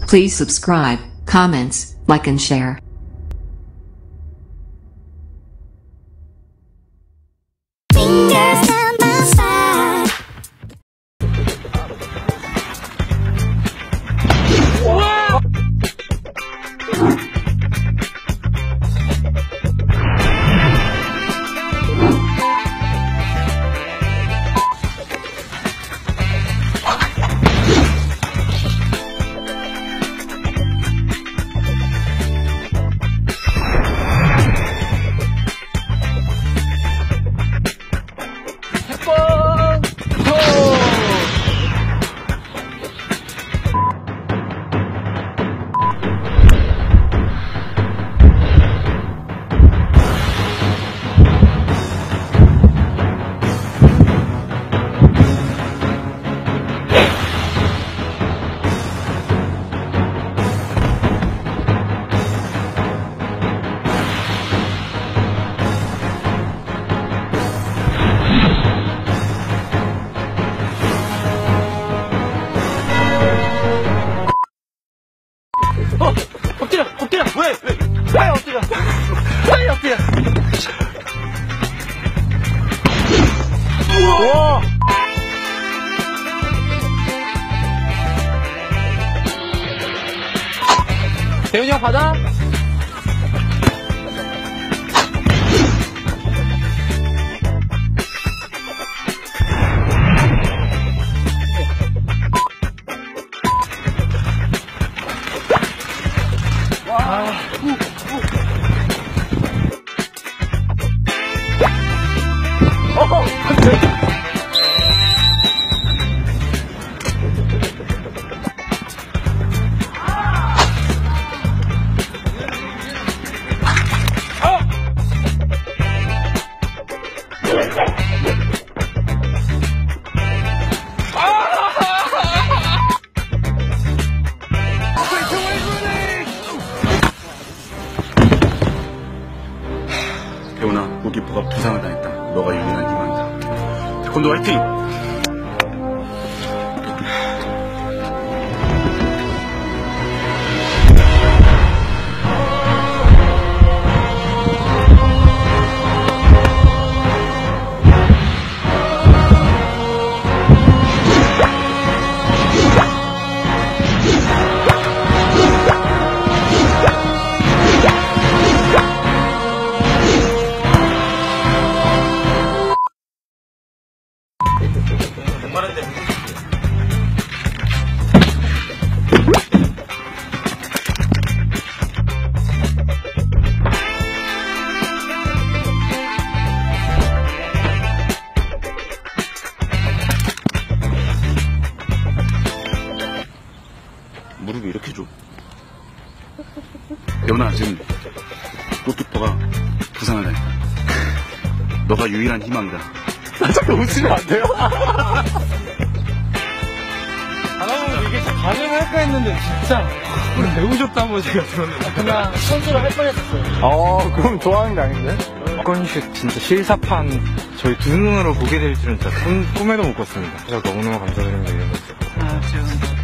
Please subscribe, comments, like and share. Fingers down my side. 엎드려! 왜 엎드려? 왜 엎드려? 우와! 대훈이 형 받아? 대훈아, 골키퍼가 부상을 당했다. 너가 유일한 희망이다. 태권도 화이팅! 무릎이 이렇게 줘. 대훈아, 지금 골키퍼가 부상을 당했다. 너가 유일한 희망이다. 자꾸 웃으면 안 돼요? 아나운서 이게 진짜 가능할까 했는데 진짜 우리 배우셨다고 제가 들었는데 그냥 선수를 할 뻔했었어요. 그럼 좋아하는 게 아닌데? 건슛 진짜 실사판 저희 두 눈으로 보게 될 줄은 진짜 꿈에도 못 꿨습니다. 제가 너무너무 감사드립니다.